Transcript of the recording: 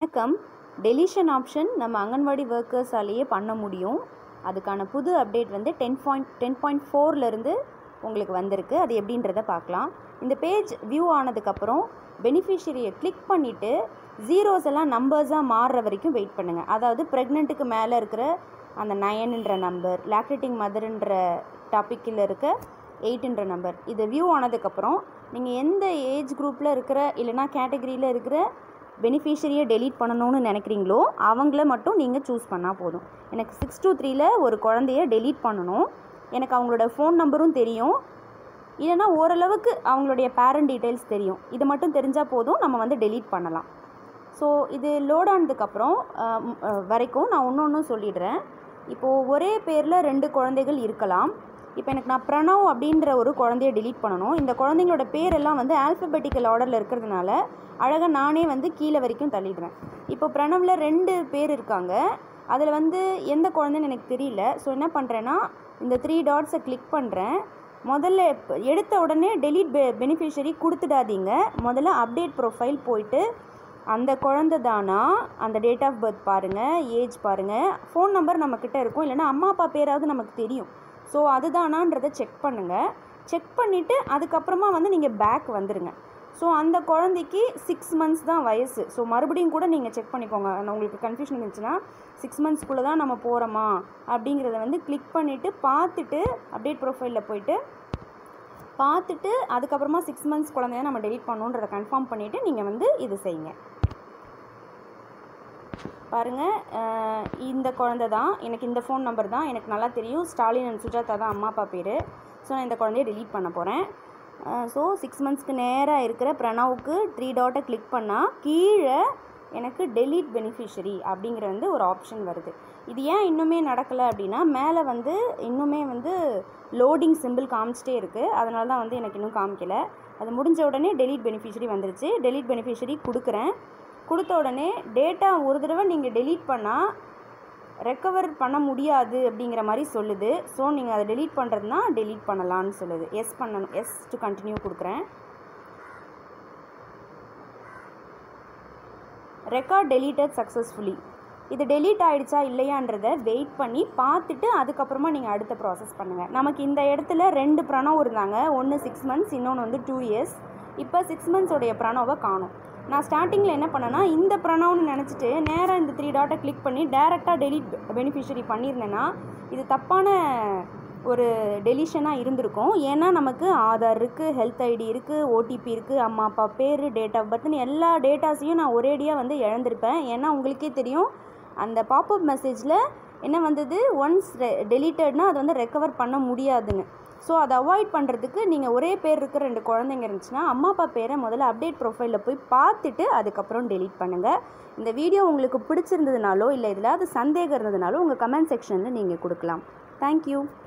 வணக்கம். Deletion option நம்ம அங்கன்வாடி ஒர்க்கர்ஸாலேயே பண்ண முடியும். அதுக்கான புது அப்டேட் வந்து 10.4லேருந்து உங்களுக்கு வந்திருக்கு. அது எப்படின்றத பார்க்கலாம். இந்த பேஜ் வியூ ஆனதுக்கப்புறம் பெனிஃபிஷரியை கிளிக் பண்ணிவிட்டு ஜீரோஸ் எல்லாம் நம்பர்ஸாக மாறுற வரைக்கும் வெயிட் பண்ணுங்கள். அதாவது ப்ரெக்னென்ட்டுக்கு மேலே இருக்கிற அந்த 9ன்ற நம்பர், லாக்டேட்டிங் மதர்ன்ற டாப்பிக்கில் இருக்க 8ன்ற நம்பர், இது வியூ ஆனதுக்கப்புறம் நீங்கள் எந்த ஏஜ் குரூப்பில் இருக்கிற இல்லைனா கேட்டகரியில் இருக்கிற பெனிஃபிஷரியை டெலீட் பண்ணணும்னு நினைக்கிறீங்களோ அவங்கள மட்டும் நீங்கள் சூஸ் பண்ணால் போதும். எனக்கு 6 to 3ல் ஒரு குழந்தைய டெலீட் பண்ணணும், எனக்கு அவங்களோட ஃபோன் நம்பரும் தெரியும், இல்லைனா ஓரளவுக்கு அவங்களுடைய பேரண்ட் டீட்டெயில்ஸ் தெரியும். இது மட்டும் தெரிஞ்சால் போதும், நம்ம வந்து டெலீட் பண்ணலாம். ஸோ இது லோட் ஆனதுக்கப்புறம் வரைக்கும் நான் ஒன்று சொல்லிடுறேன். இப்போது ஒரே பேரில் 2 குழந்தைகள் இருக்கலாம். இப்போ நான் பிரணவ் அப்படின்ற ஒரு குழந்தைய டெலீட் பண்ணணும். இந்த குழந்தைங்களோட பேரெல்லாம் வந்து ஆல்ஃபபெட்டிக்கல் ஆர்டரில் இருக்கிறதுனால அழகாக நானே வந்து கீழே வரைக்கும் தள்ளிடுறேன். இப்போ பிரணவில் 2 பேர் இருக்காங்க. அதில் வந்து எந்த குழந்தைன்னு எனக்கு தெரியல. ஸோ என்ன பண்ணுறேன்னா, இந்த 3 டாட்ஸை கிளிக் பண்ணுறேன். முதல்ல எடுத்த உடனே டெலீட் பெனிஃபிஷரி கொடுத்துடாதீங்க. முதல்ல அப்டேட் ப்ரொஃபைல் போயிட்டு அந்த குழந்தை தானா, அந்த டேட் ஆஃப் பர்த் பாருங்கள், ஏஜ் பாருங்கள், ஃபோன் நம்பர் நம்மக்கிட்ட இருக்கும், இல்லைனா அம்மா அப்பா பேராவது நமக்கு தெரியும். ஸோ அதுதானான்றதை செக் பண்ணுங்கள். செக் பண்ணிவிட்டு அதுக்கப்புறமா வந்து நீங்கள் பேக் வந்துடுங்க. ஸோ அந்த குழந்தைக்கு 6 months தான் வயசு. ஸோ மறுபடியும் கூட நீங்கள் செக் பண்ணிக்கோங்க. உங்களுக்கு கன்ஃபியூஷன் இருந்துச்சுன்னா 6 monthsக்குள்ளே தான் நம்ம போகிறோமா அப்படிங்கிறத வந்து கிளிக் பண்ணிவிட்டு பார்த்துட்டு அப்டேட் ப்ரொஃபைலில் போயிட்டு பார்த்துட்டு அதுக்கப்புறமா 6 months குழந்தைய நம்ம டெலீட் பண்ணணுன்றதை கன்ஃபார்ம் பண்ணிவிட்டு நீங்கள் வந்து இது செய்யுங்க. பாருங்கள், இந்த குழந்தை தான், எனக்கு இந்த ஃபோன் நம்பர் தான் எனக்கு நல்லா தெரியும், ஸ்டாலின் அண்ட் சுஜாதா தான் அம்மா அப்பா பேர். ஸோ நான் இந்த குழந்தைய டெலீட் பண்ண போகிறேன். ஸோ 6 monthsக்கு நேராக இருக்கிற பிரணவுக்கு 3 டாட்டை கிளிக் பண்ணால் கீழே எனக்கு டெலீட் பெனிஃபிஷரி அப்படிங்கிற வந்து ஒரு ஆப்ஷன் வருது. இது ஏன் இன்னுமே நடக்கலை அப்படின்னா, மேலே வந்து இன்னுமே வந்து லோடிங் சிம்பிள் காமிச்சிட்டே இருக்குது. அதனால தான் வந்து எனக்கு இன்னும் காமிக்கலை. அது முடிஞ்ச உடனே டெலீட் பெனிஃபிஷரி வந்துருச்சு. டெலீட் பெனிஃபிஷரி கொடுக்குறேன். கொடுத்த உடனே டேட்டா ஒரு தடவை நீங்கள் டெலீட் பண்ணால் ரெக்கவர் பண்ண முடியாது அப்படிங்கிற மாதிரி சொல்லுது. ஸோ நீங்கள் அதை டெலீட் பண்ணுறதுனா டெலீட் பண்ணலான்னு சொல்லுது. எஸ் பண்ணணும், எஸ் டு கண்டினியூ கொடுக்குறேன். Record deleted successfully. இது டெலீட் ஆகிடுச்சா இல்லையான்றதை வெயிட் பண்ணி பார்த்துட்டு அதுக்கப்புறமா நீங்கள் அடுத்த ப்ராசஸ் பண்ணுங்கள். நமக்கு இந்த இடத்துல 2 பிரணவ் இருந்தாங்க. ஒன்று 6 months, இன்னொன்று வந்து 2 years. இப்போ 6 months பிரணவை காணும். நான் ஸ்டார்டிங்கில் என்ன பண்ணேன்னா, இந்த பிரணவ்னு நினச்சிட்டு நேராக இந்த 3 டாட்டை கிளிக் பண்ணி டேரெக்டாக டெலீட் பெனிஃபிஷரி பண்ணியிருந்தேன்னா இது தப்பான ஒரு டெலிஷனாக இருந்திருக்கும். ஏன்னா நமக்கு ஆதார் இருக்குது, ஹெல்த் ஐடி இருக்குது, ஓடிபி இருக்குது, அம்மா அப்பா பேர், டேட் ஆஃப் பர்த்னு எல்லா டேட்டாஸையும் நான் ஒரேடியாக வந்து இழந்திருப்பேன். ஏன்னா உங்களுக்கே தெரியும், அந்த பாப்அப் மெசேஜில் என்ன வந்தது, ஒன்ஸ் டெலீட்டட்னா அது வந்து ரெக்கவர் பண்ண முடியாதுன்னு. ஸோ அதை அவாய்ட் பண்ணுறதுக்கு நீங்கள் ஒரே பேர் இருக்கிற 2 குழந்தைங்க இருந்துச்சுன்னா அம்மா அப்பா பேரை முதல்ல அப்டேட் ப்ரொஃபைலில் போய் பார்த்துட்டு அதுக்கப்புறம் டெலீட் பண்ணுங்கள். இந்த வீடியோ உங்களுக்கு பிடிச்சிருந்ததுனாலோ இல்லை எதிலாவது சந்தேகம் இருந்ததுனாலோ உங்கள் கமெண்ட் செக்ஷனில் நீங்கள் கொடுக்கலாம். தேங்க்யூ.